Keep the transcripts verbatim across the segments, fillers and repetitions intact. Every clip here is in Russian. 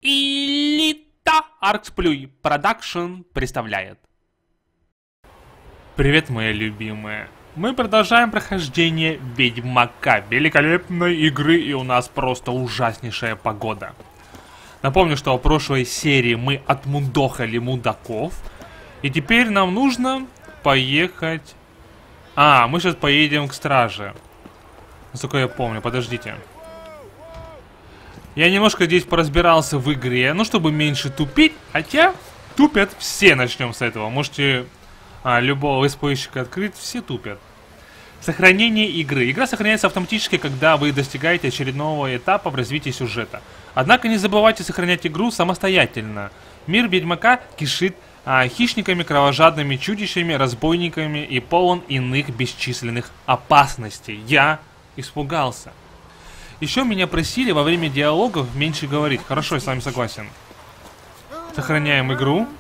Элита Арксплюй Продакшн представляет. Привет, мои любимые. Мы продолжаем прохождение Ведьмака, великолепной игры, и у нас просто ужаснейшая погода. Напомню, что в прошлой серии мы отмудохали мудаков, и теперь нам нужно поехать... А, мы сейчас поедем к страже. Насколько я помню, подождите. Я немножко здесь поразбирался в игре, ну, чтобы меньше тупить, хотя тупят все, начнем с этого. Можете а, любого летсплейщика открыть, все тупят. Сохранение игры. Игра сохраняется автоматически, когда вы достигаете очередного этапа в развитии сюжета. Однако не забывайте сохранять игру самостоятельно. Мир Ведьмака кишит а, хищниками, кровожадными чудищами, разбойниками и полон иных бесчисленных опасностей. Я испугался. Еще меня просили во время диалогов меньше говорить. Хорошо, я с вами согласен. Сохраняем игру.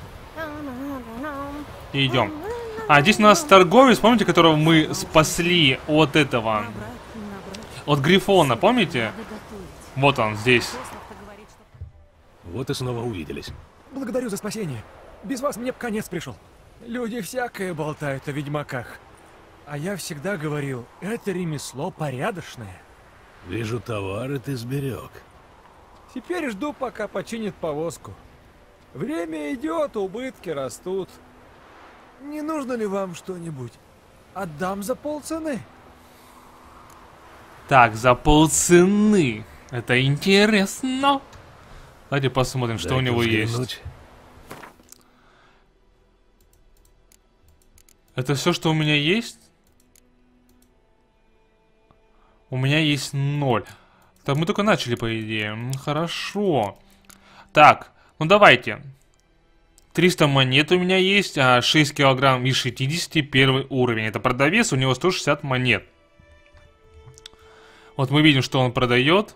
И идем. А, здесь у нас торговец, помните, которого мы спасли от этого? От Грифона, помните? Вот он, здесь. Вот и снова увиделись. Благодарю за спасение. Без вас мне б конец пришел. Люди всякое болтают о ведьмаках. А я всегда говорил, это ремесло порядочное. Вижу, товары ты сберег. Теперь жду, пока починит повозку. Время идет, убытки растут. Не нужно ли вам что-нибудь? Отдам за полцены. Так, за полцены. Это интересно. Давайте посмотрим, что у него есть. Это все, что у меня есть? У меня есть ноль. Так, мы только начали, по идее. Хорошо. Так, ну давайте. триста монет у меня есть, а шесть килограмм из шестидесяти, первый уровень. Это продавец, у него сто шестьдесят монет. Вот мы видим, что он продает.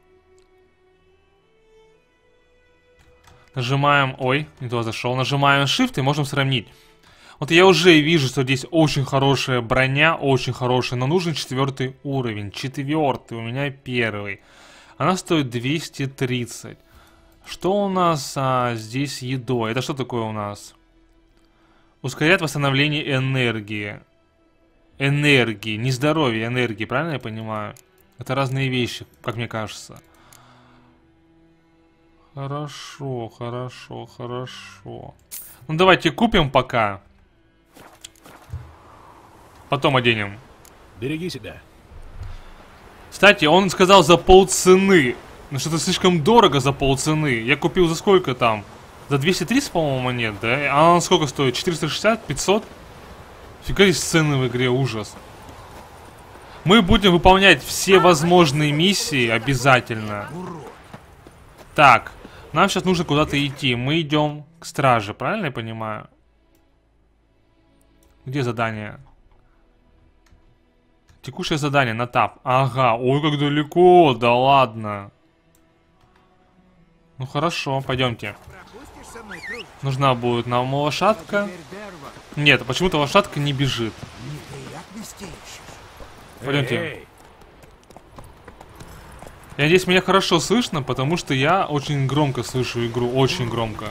Нажимаем, ой, не туда зашел. Нажимаем Shift и можем сравнить. Вот я уже вижу, что здесь очень хорошая броня, очень хорошая, но нужен четвертый уровень. Четвертый, у меня первый. Она стоит двести тридцать. Что у нас а, здесь едой? Это что такое у нас? Ускоряет восстановление энергии. Энергии, не здоровья, энергии, правильно я понимаю? Это разные вещи, как мне кажется. Хорошо, хорошо, хорошо. Ну давайте купим пока. Потом оденем. Береги себя. Кстати, он сказал за полцены. Ну что-то слишком дорого за полцены. Я купил за сколько там? За двести тридцать, по-моему, монет, да? А он сколько стоит? четыреста шестьдесят? пятьсот? Фига есть цены в игре, ужас. Мы будем выполнять все возможные миссии обязательно. Так, нам сейчас нужно куда-то идти. Мы идем к страже, правильно я понимаю? Где задание? Текущее задание на тап. Ага, ой, как далеко, да ладно. Ну хорошо, пойдемте. Нужна будет нам лошадка. Нет, почему-то лошадка не бежит. Пойдемте. Я надеюсь, меня хорошо слышно, потому что я очень громко слышу игру, очень громко.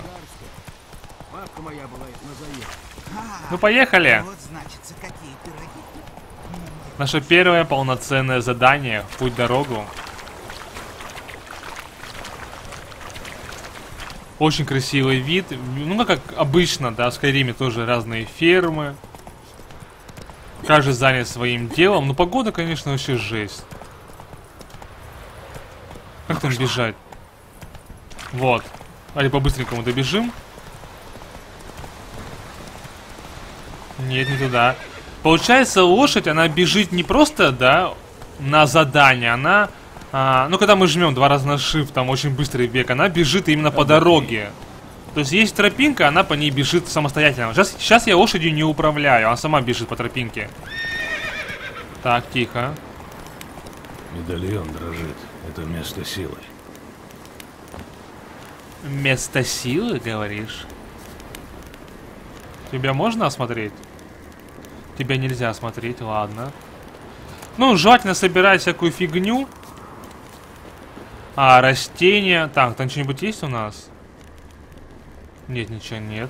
Ну поехали! Наше первое полноценное задание в путь-дорогу. Очень красивый вид. Ну, как обычно, да, в Скайриме тоже разные фермы. Каждый занят своим делом. Но погода, конечно, вообще жесть. Как там бежать? Вот. Давайте по-быстренькому добежим. Нет, не туда. Получается, лошадь, она бежит не просто, да, на задание, она, а, ну, когда мы жмем два раза на Shift, там очень быстрый бег, она бежит именно по дороге. То есть есть тропинка, она по ней бежит самостоятельно. Сейчас, сейчас я лошадью не управляю, она сама бежит по тропинке. Так, тихо. Медальон дрожит. Это место силы. Место силы, говоришь? Тебя можно осмотреть? Тебя нельзя смотреть, ладно. Ну, желательно собирать всякую фигню. А, растения. Так, там что-нибудь есть у нас? Нет, ничего нет.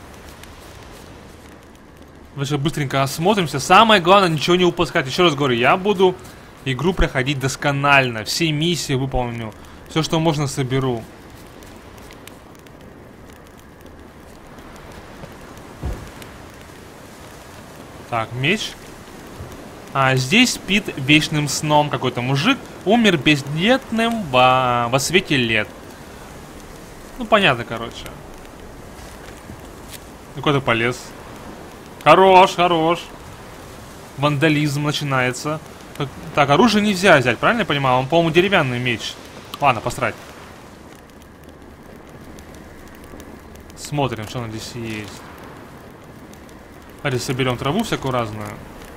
Давайте быстренько осмотримся. Самое главное, ничего не упускать. Еще раз говорю, я буду игру проходить досконально. Все миссии выполню. Все, что можно, соберу. Так, меч. А, здесь спит вечным сном какой-то мужик. Умер бездетным во, во свете лет. Ну, понятно, короче. Куда-то полез. Хорош, хорош. Вандализм начинается. Так, так, оружие нельзя взять, правильно я понимаю? Он, по-моему, деревянный меч. Ладно, посрать. Смотрим, что на здесь есть. Давайте соберем траву всякую разную.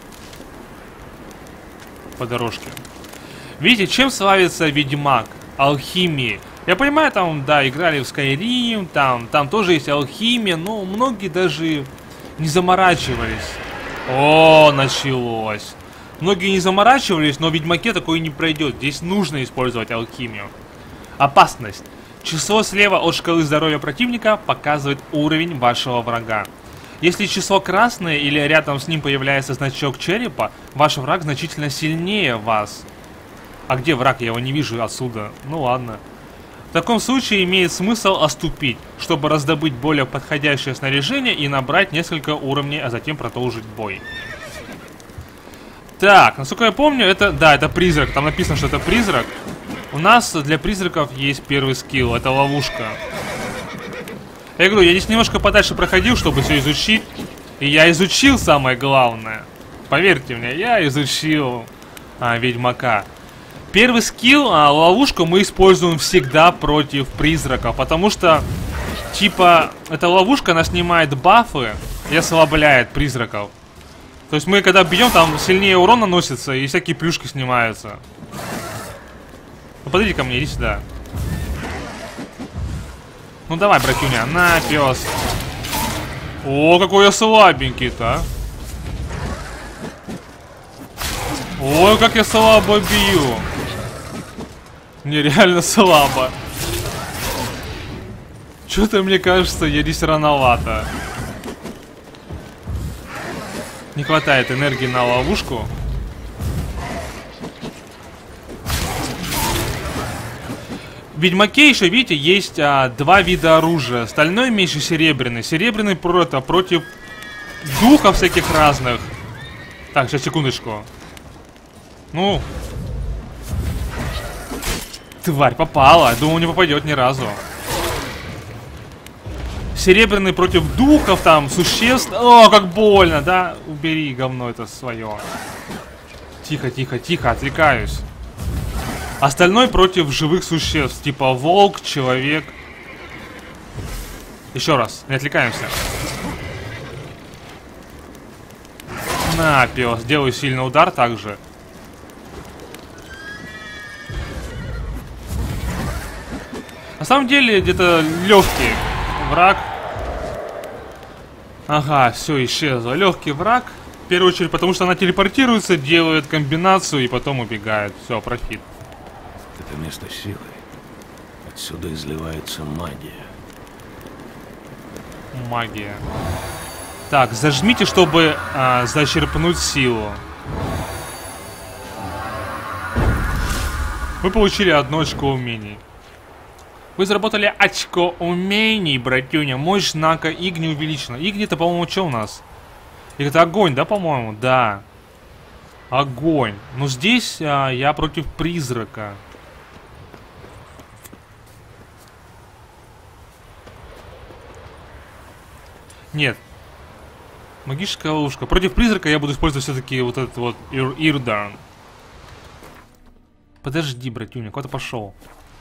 По дорожке. Видите, чем славится Ведьмак? Алхимией. Я понимаю, там, да, играли в Skyrim, там, там тоже есть алхимия, но многие даже не заморачивались. О, началось. Многие не заморачивались, но в Ведьмаке такое не пройдет. Здесь нужно использовать алхимию. Опасность. Число слева от шкалы здоровья противника показывает уровень вашего врага. Если число красное или рядом с ним появляется значок черепа, ваш враг значительно сильнее вас. А где враг? Я его не вижу отсюда. Ну ладно. В таком случае имеет смысл отступить, чтобы раздобыть более подходящее снаряжение и набрать несколько уровней, а затем продолжить бой. Так, насколько я помню, это, да, это призрак. Там написано, что это призрак. У нас для призраков есть первый скилл, это ловушка. Я говорю, я здесь немножко подальше проходил, чтобы все изучить. И я изучил самое главное. Поверьте мне, я изучил а, Ведьмака. Первый скилл, а, ловушку, мы используем всегда против призраков. Потому что, типа, эта ловушка, она снимает бафы и ослабляет призраков. То есть мы, когда бьем, там сильнее урон наносится и всякие плюшки снимаются. Ну, подойди ко мне, иди сюда. Ну давай, братюня, на, пес. О, какой я слабенький-то. Ой, как я слабо бью. Мне реально слабо. Что-то мне кажется, я здесь рановато. Не хватает энергии на ловушку. В Ведьмаке еще, видите, есть а, два вида оружия. Стальной меч и серебряный. Серебряный про это, против духов всяких разных. Так, сейчас, секундочку. Ну. Тварь, попала. Думаю, не попадет ни разу. Серебряный против духов, там, существ. О, как больно, да? Убери говно это свое. Тихо, тихо, тихо, отвлекаюсь. Остальной против живых существ, типа волк, человек. Еще раз, не отвлекаемся. На, пес, делаю сильный удар также. На самом деле, где-то легкий враг. Ага, все, исчезло. Легкий враг. В первую очередь, потому что она телепортируется, делает комбинацию и потом убегает. Все, профит. Это место силы. Отсюда изливается магия. Магия. Так, зажмите, чтобы а, зачерпнуть силу. Вы получили одно очко умений. Вы заработали очко умений, братюня. Мощь знака Игни увеличена. Игни это, по-моему, что у нас? Это огонь, да, по-моему? Да. Огонь. Но здесь а, я против призрака. Нет. Магическая ловушка. Против призрака я буду использовать все-таки вот этот вот Ирдарн. Подожди, братюня, куда ты пошел?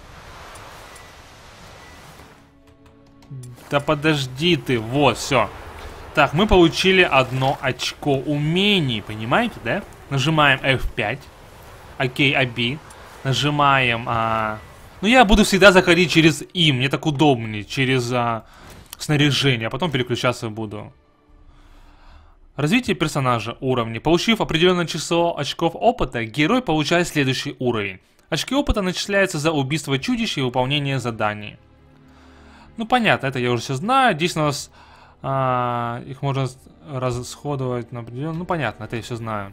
Да подожди ты, вот, все. Так, мы получили одно очко умений, понимаете, да? Нажимаем эф пять. Окей, оби. Нажимаем... А... Ну, я буду всегда заходить через И, мне так удобнее, через а... снаряжение, а потом переключаться буду. Развитие персонажа, уровни. Получив определенное число очков опыта, герой получает следующий уровень. Очки опыта начисляются за убийство чудища и выполнение заданий. Ну, понятно, это я уже все знаю. Здесь у нас а, их можно расходовать на определенную... Ну, понятно, это я все знаю.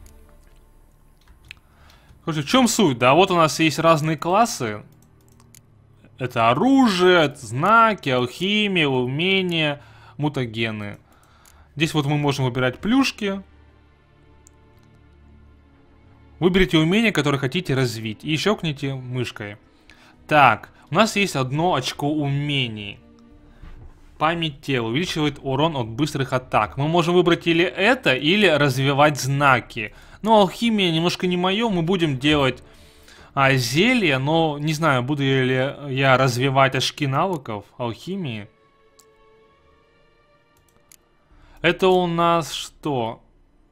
Короче, в чем суть? Да, вот у нас есть разные классы. Это оружие, это знаки, алхимия, умения, мутагены. Здесь вот мы можем выбирать плюшки. Выберите умение, которое хотите развить. И щелкните мышкой. Так, у нас есть одно очко умений. Память тела. Увеличивает урон от быстрых атак. Мы можем выбрать или это, или развивать знаки. Ну, алхимия немножко не мое. Мы будем делать а, зелье, но не знаю, буду ли я развивать очки навыков алхимии. Это у нас что?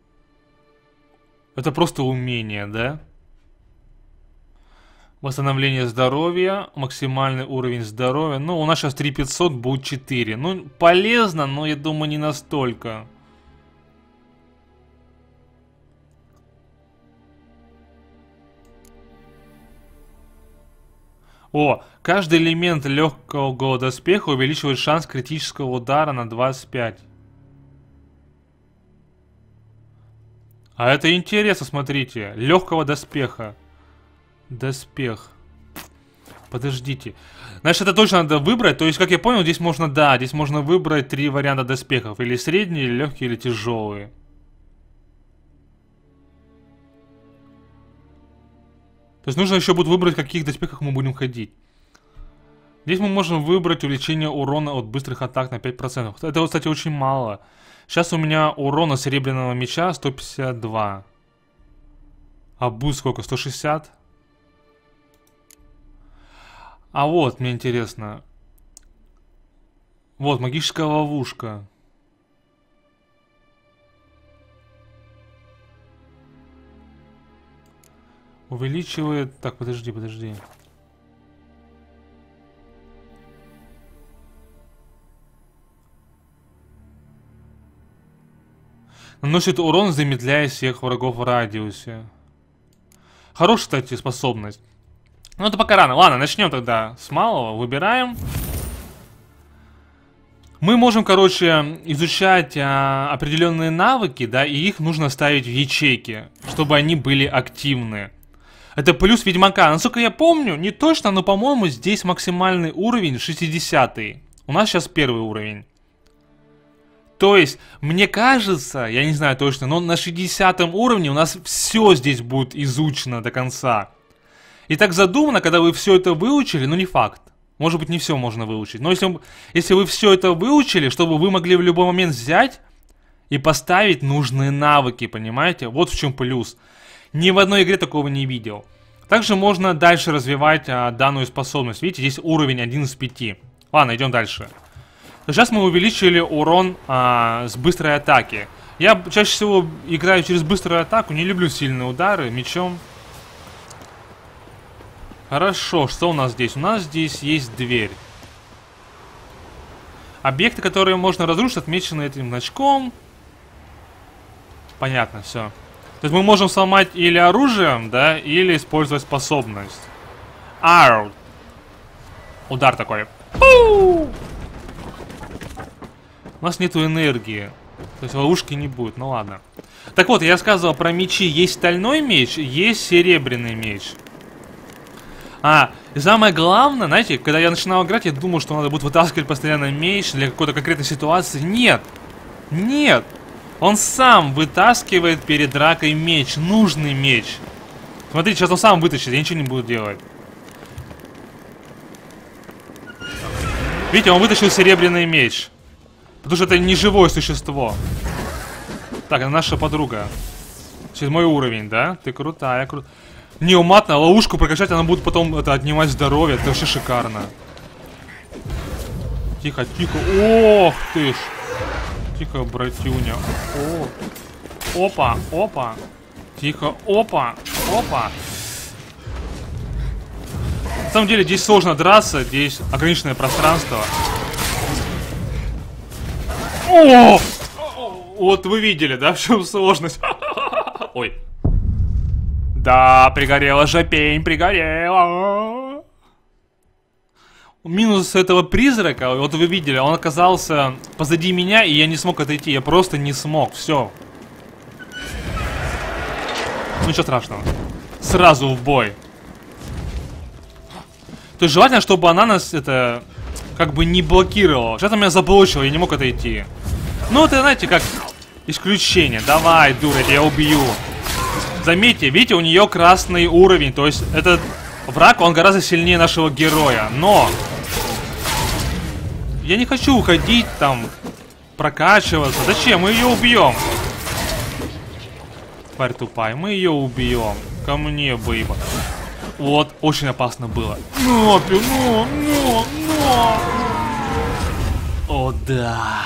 Это просто умение, да? Восстановление здоровья, максимальный уровень здоровья. Ну, у нас сейчас три тысячи пятьсот, будет четыре. Ну, полезно, но я думаю, не настолько. О, каждый элемент легкого доспеха увеличивает шанс критического удара на двадцать пять. А это интересно, смотрите. Легкого доспеха. Доспех. Подождите. Значит, это точно надо выбрать. То есть, как я понял, здесь можно, да, здесь можно выбрать три варианта доспехов. Или средние, или легкие, или тяжелые. То есть нужно еще будет выбрать, в каких доспехах мы будем ходить. Здесь мы можем выбрать увеличение урона от быстрых атак на пять процентов. Это, кстати, очень мало. Сейчас у меня урона серебряного меча сто пятьдесят два. А буст сколько? сто шестьдесят? А вот, мне интересно. Вот, магическая ловушка. Увеличивает... Так, подожди, подожди. Наносит урон, замедляя всех врагов в радиусе. Хорошая, кстати, способность. Ну, это пока рано. Ладно, начнем тогда с малого. Выбираем. Мы можем, короче, изучать а, определенные навыки, да, и их нужно ставить в ячейки, чтобы они были активны. Это плюс Ведьмака. Насколько я помню, не точно, но, по-моему, здесь максимальный уровень шестидесятый. У нас сейчас первый уровень. То есть, мне кажется, я не знаю точно, но на шестидесятом уровне у нас все здесь будет изучено до конца. И так задумано, когда вы все это выучили, ну не факт. Может быть, не все можно выучить. Но если, если вы все это выучили, чтобы вы могли в любой момент взять и поставить нужные навыки, понимаете? Вот в чем плюс. Ни в одной игре такого не видел. Также можно дальше развивать а, данную способность. Видите, здесь уровень один из пяти. Ладно, идем дальше. Сейчас мы увеличили урон а, с быстрой атаки. Я чаще всего играю через быструю атаку, не люблю сильные удары мечом. Хорошо, что у нас здесь? У нас здесь есть дверь. Объекты, которые можно разрушить, отмечены этим значком. Понятно, все. То есть мы можем сломать или оружием, да, или использовать способность. Ару. Удар такой. Пу! У нас нету энергии. То есть ловушки не будет, ну ладно. Так вот, я сказал про мечи. Есть стальной меч, есть серебряный меч. А, и самое главное, знаете, когда я начинал играть, я думал, что надо будет вытаскивать постоянно меч для какой-то конкретной ситуации. Нет! Нет! Он сам вытаскивает перед дракой меч. Нужный меч. Смотрите, сейчас он сам вытащит, я ничего не буду делать. Видите, он вытащил серебряный меч. Потому что это не живое существо. Так, это наша подруга. Седьмой уровень, да? Ты крутая, крутая. Неуматно, ловушку прокачать, она будет потом это отнимать здоровье. Это вообще шикарно. Тихо, тихо. Ох ты ж. Тихо, братюня. О. Опа, опа. Тихо, опа, опа. На самом деле здесь сложно драться, здесь ограниченное пространство. О! Вот вы видели, да, в чем сложность? Ой. Да, пригорела жопень, пригорела. Минус этого призрака, вот вы видели, он оказался позади меня, и я не смог отойти. Я просто не смог, все. Ну ничего страшного. Сразу в бой. То есть желательно, чтобы она нас, это, как бы не блокировала. Сейчас она меня заблочила, я не мог отойти. Ну, это, знаете, как исключение. Давай, дура, я тебя убью. Заметьте, видите, у нее красный уровень. То есть этот враг, он гораздо сильнее нашего героя. Но я не хочу уходить там, прокачиваться. Зачем? Мы ее убьем. Тварь тупая, мы ее убьем. Ко мне, бейба. Вот, очень опасно было. Но, но, но, но. О, да.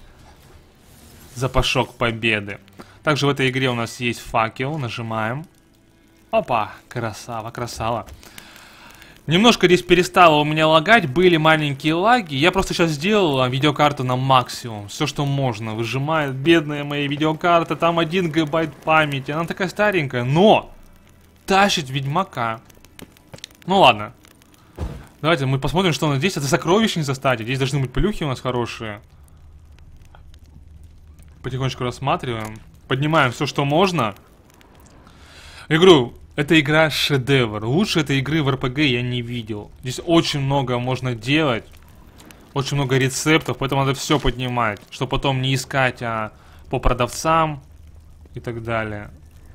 Запашок победы. Также в этой игре у нас есть факел. Нажимаем. Опа, красава, красава. Немножко здесь перестало у меня лагать. Были маленькие лаги. Я просто сейчас сделал видеокарту на максимум. Все, что можно. Выжимает бедная моя видеокарта. Там один гигабайт памяти. Она такая старенькая, но тащит Ведьмака. Ну ладно. Давайте мы посмотрим, что у нас здесь. Это сокровищница, кстати. Здесь должны быть плюхи у нас хорошие. Потихонечку рассматриваем. Поднимаем все, что можно. Я говорю, эта игра шедевр. Лучше этой игры в эр пи джи я не видел. Здесь очень много можно делать. Очень много рецептов. Поэтому надо все поднимать. Чтобы потом не искать а, по продавцам. И так далее.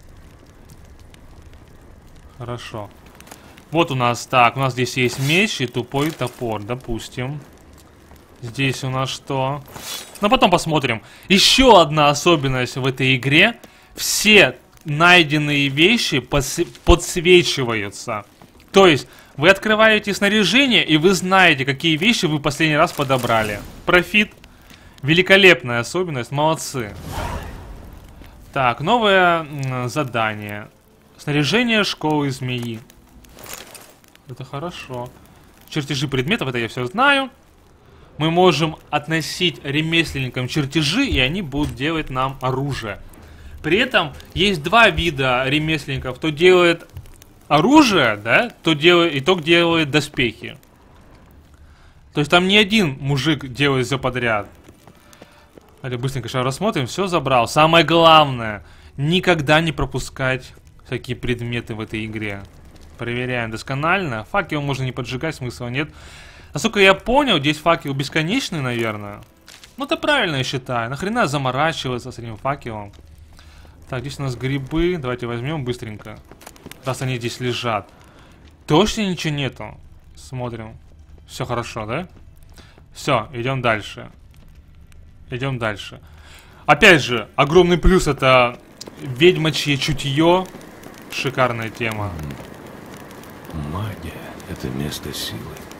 Хорошо. Вот у нас, так, у нас здесь есть меч и тупой топор, допустим. Здесь у нас что? Ну, потом посмотрим. Еще одна особенность в этой игре. Все найденные вещи подсвечиваются. То есть, вы открываете снаряжение, и вы знаете, какие вещи вы последний раз подобрали. Профит. Великолепная особенность, молодцы. Так, новое задание. Снаряжение школы змеи. Это хорошо. Чертежи предметов, это я все знаю. Мы можем относить ремесленникам чертежи, и они будут делать нам оружие. При этом есть два вида ремесленников. Кто делает оружие, да, то делает, и тот делает доспехи. То есть там не один мужик делает все подряд. Давайте быстренько сейчас рассмотрим. Все забрал. Самое главное, никогда не пропускать всякие предметы в этой игре. Проверяем досконально. Факел можно не поджигать, смысла нет. Насколько я понял, здесь факел бесконечный, наверное. Ну, это правильно, я считаю. Нахрена заморачиваться с этим факелом? Так, здесь у нас грибы. Давайте возьмем быстренько. Раз они здесь лежат. Точно ничего нету. Смотрим. Все хорошо, да? Все, идем дальше. Идем дальше. Опять же, огромный плюс — это ведьмачье чутье. Шикарная тема. Магия — это место силы.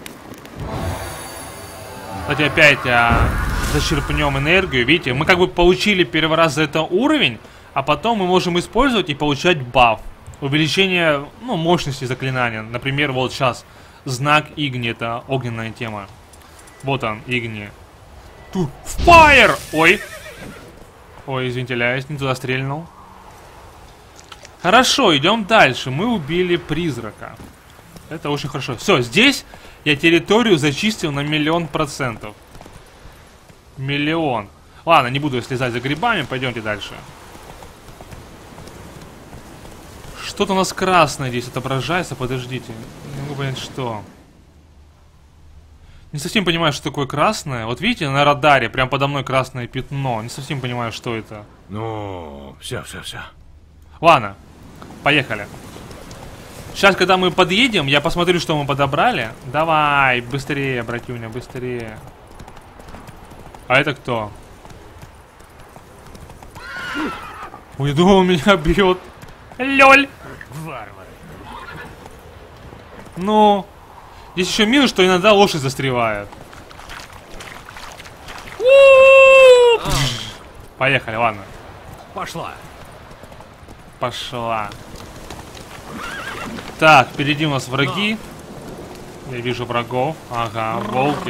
Давайте опять а, зачерпнем энергию. Видите, мы как бы получили первый раз за это уровень, а потом мы можем использовать и получать баф. Увеличение, ну, мощности заклинания. Например, вот сейчас знак Игни, это огненная тема. Вот он, Игни. Ту, фаер! Ой! Ой, извините, я не туда стрельнул. Хорошо, идем дальше. Мы убили призрака. Это очень хорошо. Все, здесь я территорию зачистил на миллион процентов. Миллион. Ладно, не буду слезать за грибами, пойдемте дальше. Что-то у нас красное здесь отображается, подождите. Не могу понять, что. Не совсем понимаю, что такое красное. Вот видите, на радаре прям подо мной красное пятно. Не совсем понимаю, что это. Ну, все, все, все. Ладно, поехали. Сейчас, когда мы подъедем, я посмотрю, что мы подобрали. Давай, быстрее, братюня, быстрее. А это кто? Ой, я думал, он меня бьет. Лёль. Варвары. Ну, здесь еще минус, что иногда лошадь застревает. Поехали, ладно. Пошла. Пошла. Так, впереди у нас враги. Я вижу врагов. Ага, волки.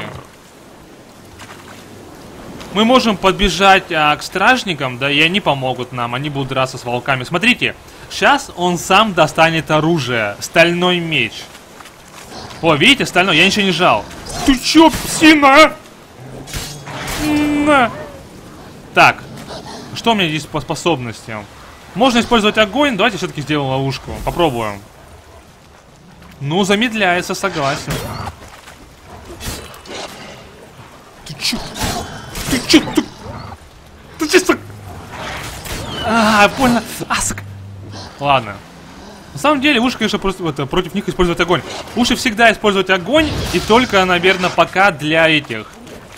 Мы можем подбежать а, к стражникам, да, и они помогут нам. Они будут драться с волками. Смотрите, Сейчас он сам достанет оружие. Стальной меч. О, видите, стальной. Я ничего не жал. Ты чё, псина? На. Так. Что у меня здесь по способностям? Можно использовать огонь. Давайте все-таки сделаем ловушку. Попробуем. Ну, замедляется, согласен. Ты чё? Ты чё? Ты, ты чисто... А, больно. А, сука. Ладно. На самом деле, лучше, конечно, просто это, против них использовать огонь. Лучше всегда использовать огонь. И только, наверное, пока для этих.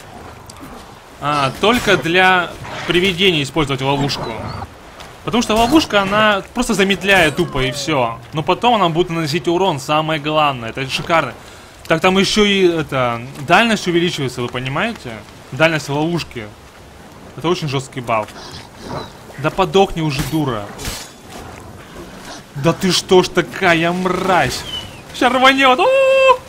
А, только для привидений использовать ловушку. Потому что ловушка, она просто замедляет тупо и все. Но потом она будет наносить урон, самое главное. Это шикарно. Так там еще и это дальность увеличивается, вы понимаете? Дальность ловушки. Это очень жесткий баф. Да подохни уже, дура. Да ты что ж такая мразь? Сейчас рванет. У-у-у!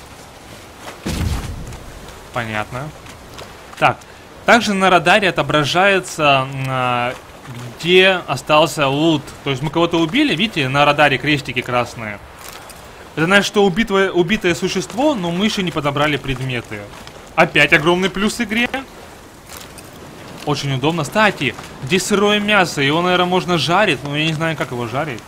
Понятно. Так. Также на радаре отображается, а, где остался лут. То есть мы кого-то убили, видите, на радаре крестики красные. Это значит, что убитое, убитое существо, но мы еще не подобрали предметы. Опять огромный плюс игре. Очень удобно. Кстати, здесь сырое мясо, его, наверное, можно жарить, но я не знаю, как его жарить.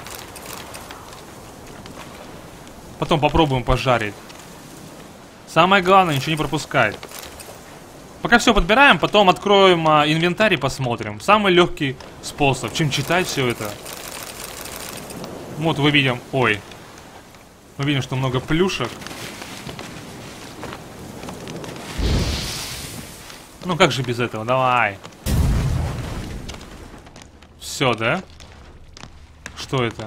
Потом попробуем пожарить. Самое главное, ничего не пропускать. Пока все подбираем, потом откроем а, инвентарь и посмотрим. Самый легкий способ, чем читать все это. Вот вы видим, ой. Мы видим, что много плюшек. Ну как же без этого, давай. Все, да? Что это?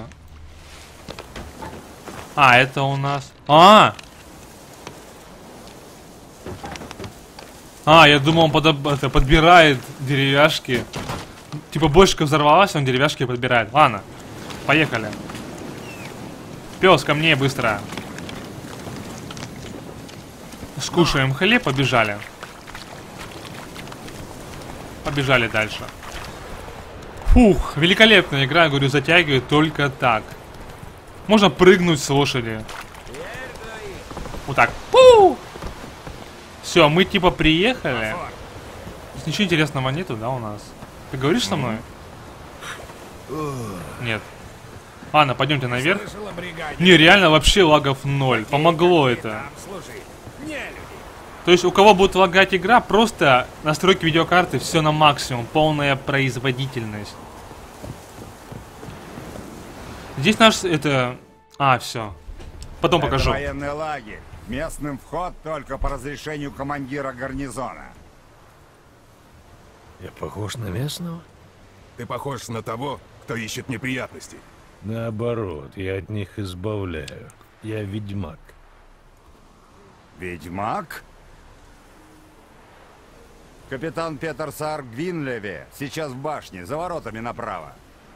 А, это у нас... А! А, я думал, он подоб... это, подбирает деревяшки. Типа бочка взорвалась, он деревяшки подбирает. Ладно, поехали. Пес, ко мне быстро. Скушаем хлеб, побежали. Побежали дальше. Фух, великолепная игра, говорю, затягивает только так. Можно прыгнуть с лошади. Вот так. Фу! Все, мы типа приехали. Здесь ничего интересного нету, да, у нас? Ты говоришь со мной? Нет. Ладно, пойдемте наверх. Не, реально вообще лагов ноль. Помогло это. То есть у кого будет лагать игра, просто настройки видеокарты, все на максимум. Полная производительность. Здесь наш, это... А, все. Потом это покажу. Военный лагерь. Местным вход только по разрешению командира гарнизона. Я похож на местного? Ты похож на того, кто ищет неприятностей. Наоборот, я от них избавляю. Я ведьмак. Ведьмак? Капитан Петер Саар Гвинлеве сейчас в башне, за воротами направо.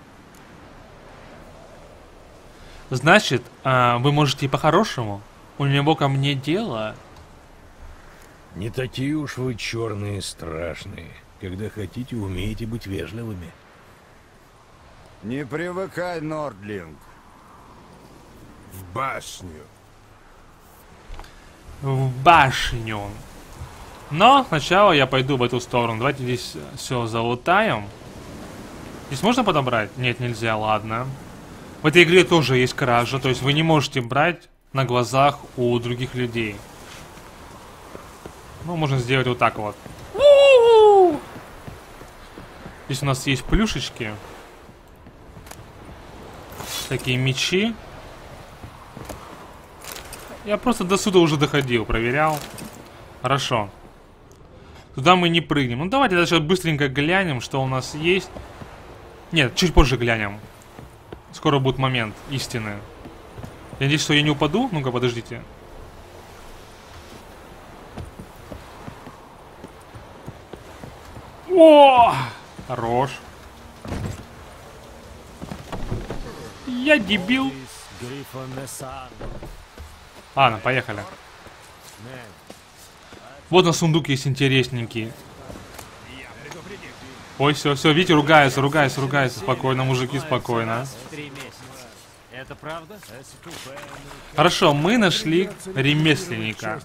Значит, а, вы можете и по-хорошему. У него ко мне дело. Не такие уж вы черные и страшные. Когда хотите, умеете быть вежливыми. Не привыкай, Нордлинг. В башню. В башню. Но сначала я пойду в эту сторону. Давайте здесь все залутаем. Здесь можно подобрать? Нет, нельзя, ладно. В этой игре тоже есть кража. То есть вы не можете брать на глазах у других людей. Ну, можно сделать вот так вот. Здесь у нас есть плюшечки. Такие мечи. Я просто до сюда уже доходил, проверял. Хорошо. Туда мы не прыгнем. Ну давайте сейчас быстренько глянем, что у нас есть. Нет, чуть позже глянем. Скоро будет момент истины. Я надеюсь, что я не упаду. Ну-ка, подождите. О! Хорош. Я дебил. Ладно, поехали. Вот на сундук есть интересненький. Ой, все, все, видите, ругаются, ругаются, ругаются. Спокойно, мужики, спокойно. Это правда? Хорошо, мы нашли ремесленника.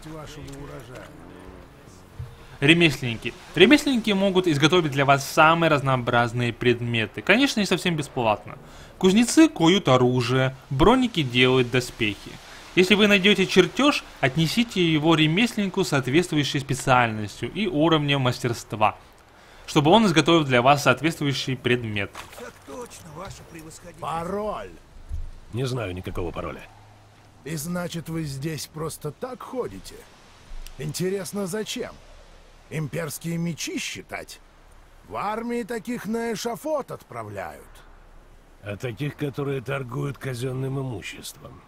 Ремесленники. Ремесленники могут изготовить для вас самые разнообразные предметы. Конечно, не совсем бесплатно. Кузнецы куют оружие, броники делают доспехи. Если вы найдете чертеж, отнесите его ремесленнику с соответствующей специальностью и уровнем мастерства, чтобы он изготовил для вас соответствующий предмет. Так точно, ваше превосходительство. Пароль. Не знаю никакого пароля. И значит, вы здесь просто так ходите? Интересно, зачем? Имперские мечи считать? В армии таких на эшафот отправляют. А таких, которые торгуют казенным имуществом.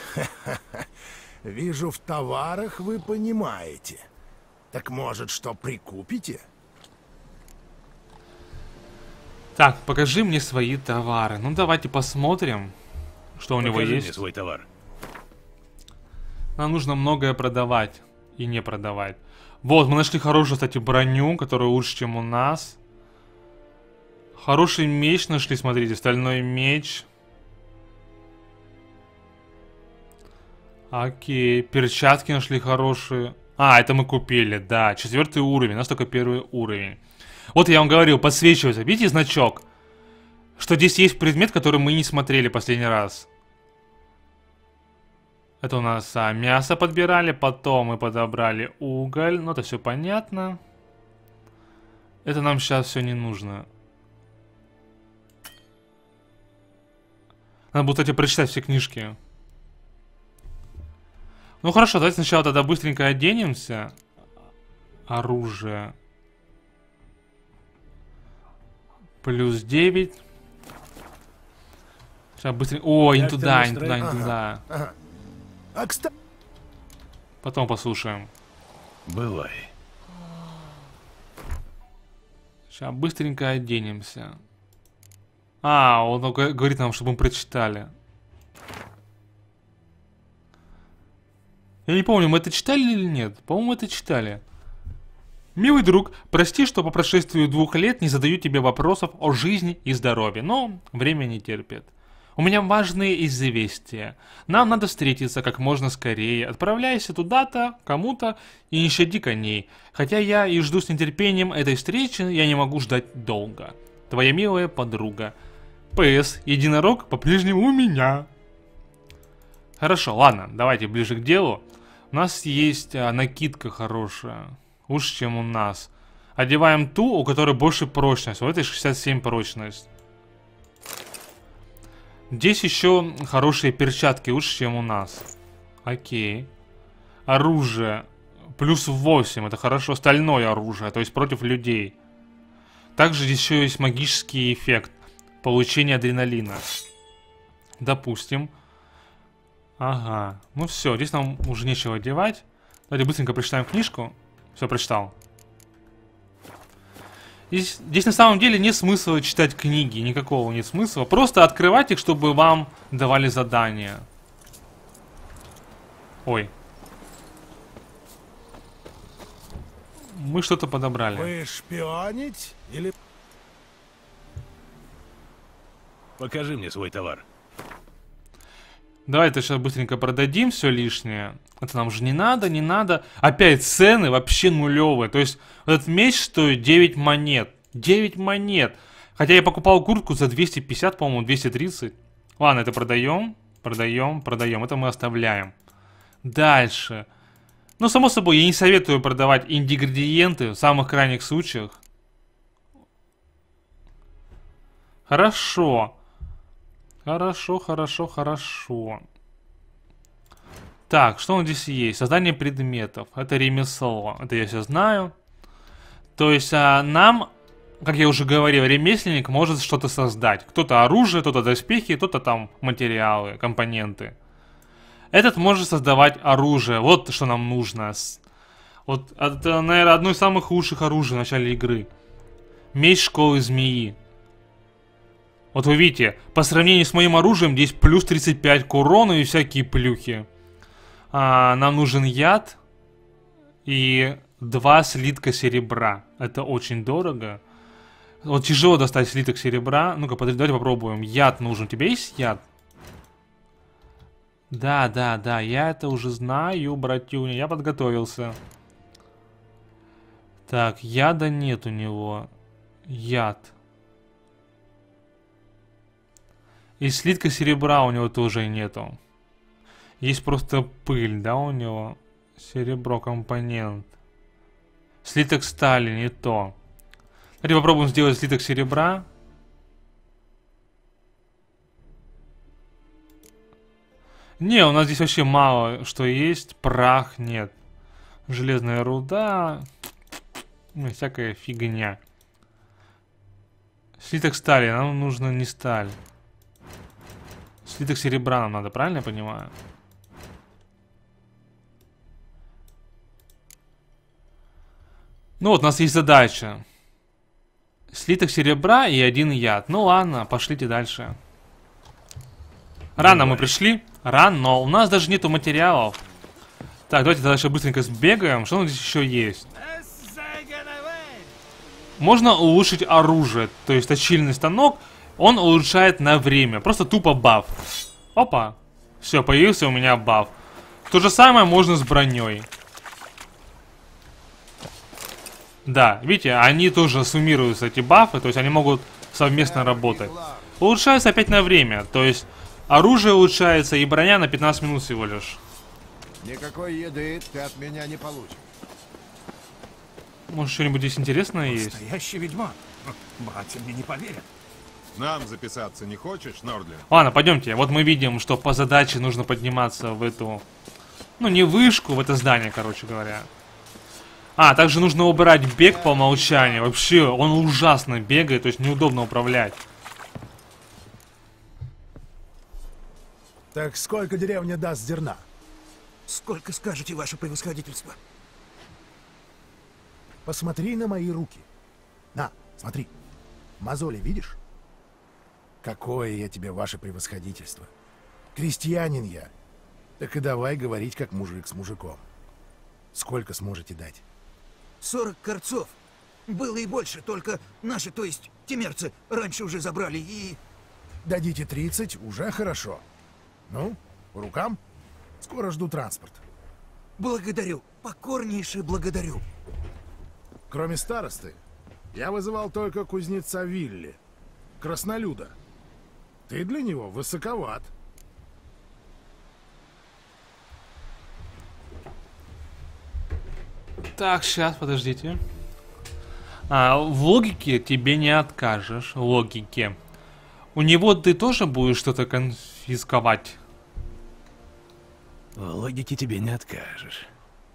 Вижу, в товарах вы понимаете. Так может, что прикупите? Так, покажи мне свои товары. Ну, давайте посмотрим, что у него Покажи есть. мне свой товар. Нам нужно многое продавать и не продавать. Вот, мы нашли хорошую, кстати, броню, которая лучше, чем у нас. Хороший меч нашли, смотрите, стальной меч. Окей, перчатки нашли хорошие. А, это мы купили, да, четвертый уровень, у нас только первый уровень. Вот я вам говорил, подсвечивается, видите значок? Что здесь есть предмет, который мы не смотрели последний раз. Это у нас а, мясо подбирали, потом мы подобрали уголь, ну это все понятно. Это нам сейчас все не нужно. Надо будет, кстати, прочитать все книжки. Ну хорошо, давайте сначала тогда быстренько оденемся. Оружие. Плюс девять. Сейчас быстренько... О, не туда, не туда, не туда. Ага. А, кстати... Потом послушаем. Бывай. Сейчас быстренько оденемся. А, он говорит нам, чтобы мы прочитали. Я не помню, мы это читали или нет? По-моему, это читали. Милый друг, прости, что по прошествии двух лет не задаю тебе вопросов о жизни и здоровье, но время не терпит. У меня важные известия. Нам надо встретиться как можно скорее. Отправляйся туда-то, кому-то и не щади коней. Хотя я и жду с нетерпением этой встречи, я не могу ждать долго. Твоя милая подруга. ПС. Единорог по-прежнему у меня. Хорошо, ладно, давайте ближе к делу. У нас есть а, накидка хорошая. Лучше, чем у нас. Одеваем ту, у которой больше прочность. У этой шестьдесят семь прочность. Здесь еще хорошие перчатки, лучше, чем у нас. Окей. Оружие. Плюс восемь, это хорошо. Стальное оружие, то есть против людей. Также здесь еще есть магический эффект. Получение адреналина. Допустим. Ага. Ну все, здесь нам уже нечего одевать. Давайте быстренько прочитаем книжку. Все, прочитал. Здесь, здесь на самом деле нет смысла читать книги. Никакого нет смысла. Просто открывать их, чтобы вам давали задания. Ой. Мы что-то подобрали. Вы шпионить или... Покажи мне свой товар. Давай это сейчас быстренько продадим все лишнее. Это нам же не надо, не надо. Опять цены вообще нулевые. То есть этот меч стоит девять монет. девять монет. Хотя я покупал куртку за двести пятьдесят, по-моему, двести тридцать. Ладно, это продаем, продаем, продаем. Это мы оставляем. Дальше. Ну, само собой, я не советую продавать ингредиенты в самых крайних случаях. Хорошо. Хорошо, хорошо, хорошо. Так, что у нас здесь есть? Создание предметов. Это ремесло. Это я все знаю. То есть а, нам, как я уже говорил, ремесленник может что-то создать. Кто-то оружие, кто-то доспехи, кто-то там материалы, компоненты. Этот может создавать оружие. Вот что нам нужно. Вот это, наверное, одно из самых лучших оружий в начале игры. Меч школы змеи. Вот вы видите, по сравнению с моим оружием, здесь плюс тридцать пять к урону и всякие плюхи. А, нам нужен яд и два слитка серебра. Это очень дорого. Вот тяжело достать слиток серебра. Ну-ка, подожди, давайте попробуем. Яд нужен. У тебя есть яд? Да, да, да, я это уже знаю, братюня. Я подготовился. Так, яда нет у него. Яд. И слитка серебра у него тоже нету. Есть просто пыль, да, у него? Серебро, компонент. Слиток стали, не то. Давайте попробуем сделать слиток серебра. Не, у нас здесь вообще мало что есть. Прах нет. Железная руда. Ну, всякая фигня. Слиток стали, нам нужно не сталь. Слиток серебра нам надо, правильно я понимаю? Ну вот, у нас есть задача. Слиток серебра и один яд. Ну ладно, пошлите дальше. Рано мы пришли. Рано. У нас даже нету материалов. Так, давайте дальше быстренько сбегаем. Что у нас здесь еще есть? Можно улучшить оружие. То есть точильный станок. Он улучшает на время. Просто тупо баф. Опа. Все, появился у меня баф. То же самое можно с броней. Да, видите, они тоже суммируются, эти бафы. То есть они могут совместно работать. Улучшается опять на время. То есть оружие улучшается и броня на пятнадцать минут всего лишь. Никакой еды ты от меня не получишь. Может, что-нибудь здесь интересное есть? Настоящий ведьмак. Братья мне не поверят. Нам записаться не хочешь, Нордлин? Ладно, пойдемте. Вот мы видим, что по задаче нужно подниматься в эту... Ну, не вышку, в это здание, короче говоря. А, также нужно убирать бег по умолчанию. Вообще, он ужасно бегает, то есть неудобно управлять. Так сколько деревня даст зерна? Сколько скажете, ваше превосходительство? Посмотри на мои руки. На, смотри. Мозоли видишь? Какое я тебе, ваше превосходительство. Крестьянин я. Так и давай говорить, как мужик с мужиком. Сколько сможете дать? Сорок корцов. Было и больше, только наши, то есть темерцы, раньше уже забрали и... Дадите тридцать, уже хорошо. Ну, по рукам? Скоро жду транспорт. Благодарю, покорнейше благодарю. Кроме старосты, я вызывал только кузнеца Вилли, краснолюда. Ты для него высоковат. Так, сейчас, подождите. А, в логике тебе не откажешь. В логике. У него ты тоже будешь что-то конфисковать? В логике тебе не откажешь.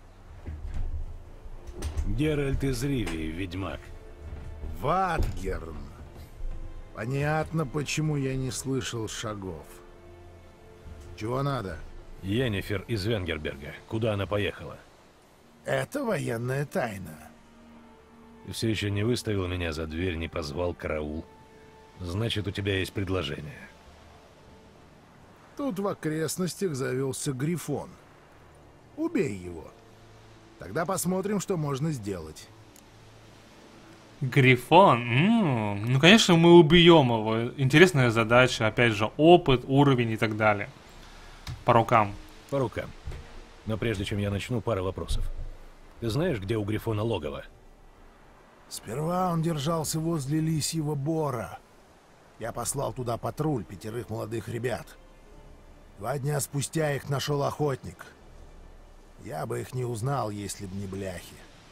Геральт из Ривии, ведьмак. Ватгерн. Понятно, почему я не слышал шагов. Чего надо? Йеннифер из Венгерберга. Куда она поехала? Это военная тайна. Ты все еще не выставил меня за дверь, не позвал караул. Значит, у тебя есть предложение. Тут в окрестностях завелся Грифон. Убей его. Тогда посмотрим, что можно сделать. Грифон? М-м-м. Ну, конечно, мы убьем его. Интересная задача. Опять же, опыт, уровень и так далее. По рукам. По рукам. Но прежде чем я начну, пара вопросов. Ты знаешь, где у Грифона логово? Сперва он держался возле Лисьего Бора. Я послал туда патруль пятерых молодых ребят. Два дня спустя их нашел охотник. Я бы их не узнал, если бы не бляхи.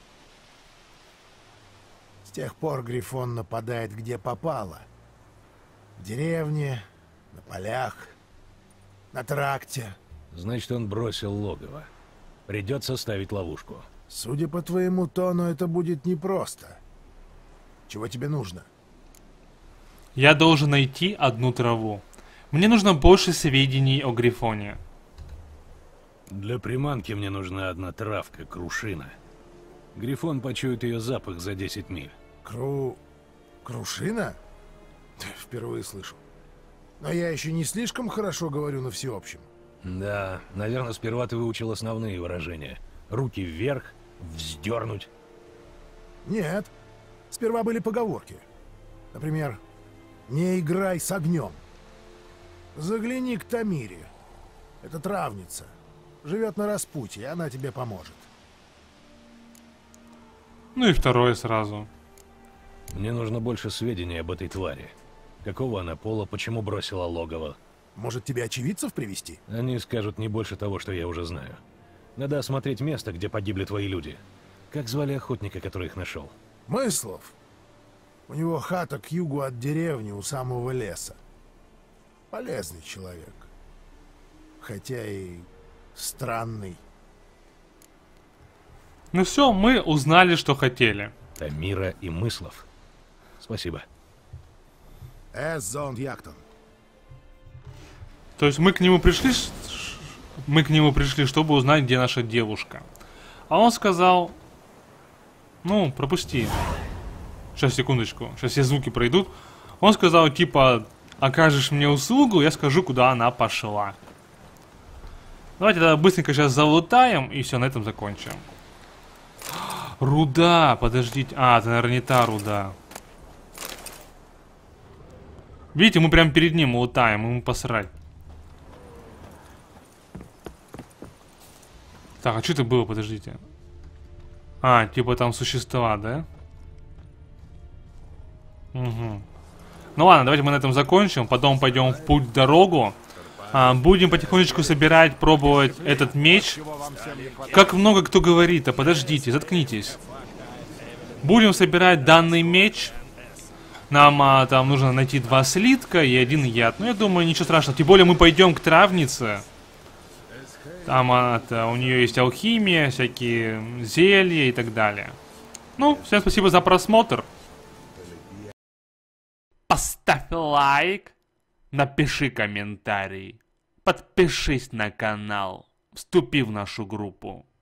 С тех пор Грифон нападает где попало. В деревне, на полях, на тракте. Значит, он бросил логово. Придется ставить ловушку. Судя по твоему тону, это будет непросто. Чего тебе нужно? Я должен найти одну траву. Мне нужно больше сведений о Грифоне. Для приманки мне нужна одна травка, крушина. Грифон почует ее запах за десять миль. Кру... Крушина? Впервые слышу. Но я еще не слишком хорошо говорю на всеобщем. Да, наверное, сперва ты выучил основные выражения. Руки вверх, вздернуть. Нет. Сперва были поговорки. Например, не играй с огнем. Загляни к Тамире. Это травница. Живет на распутье, и она тебе поможет. Ну и второе сразу. Мне нужно больше сведений об этой твари. Какого она пола, почему бросила логово. Может, тебе очевидцев привести? Они скажут не больше того, что я уже знаю. Надо осмотреть место, где погибли твои люди. Как звали охотника, который их нашел? Мыслов. У него хата к югу от деревни, у самого леса. Полезный человек. Хотя и странный. Ну все, мы узнали, что хотели. Тамира и Мыслов. Спасибо. Эзон Яктон. То есть мы к нему пришли, ш- ш- мы к нему пришли, чтобы узнать, где наша девушка. А он сказал, ну, пропусти. Сейчас, секундочку, сейчас все звуки пройдут. Он сказал, типа, окажешь мне услугу, я скажу, куда она пошла. Давайте тогда быстренько сейчас залутаем, и все, на этом закончим. Руда, подождите. А, это, наверное, не та руда. Видите, мы прям перед ним лутаем, ему посрать. Так, а что это было, подождите? А, типа там существа, да? Угу. Ну ладно, давайте мы на этом закончим. Потом пойдем в путь, в дорогу. А, будем потихонечку собирать, пробовать этот меч. Как много кто говорит, а подождите, заткнитесь. Будем собирать данный меч. Нам а, там нужно найти два слитка и один яд. Ну, я думаю, ничего страшного. Тем более мы пойдем к травнице. Там а, это, у нее есть алхимия, всякие зелья и так далее. Ну, всем спасибо за просмотр. Поставь лайк, напиши комментарий, подпишись на канал, вступи в нашу группу.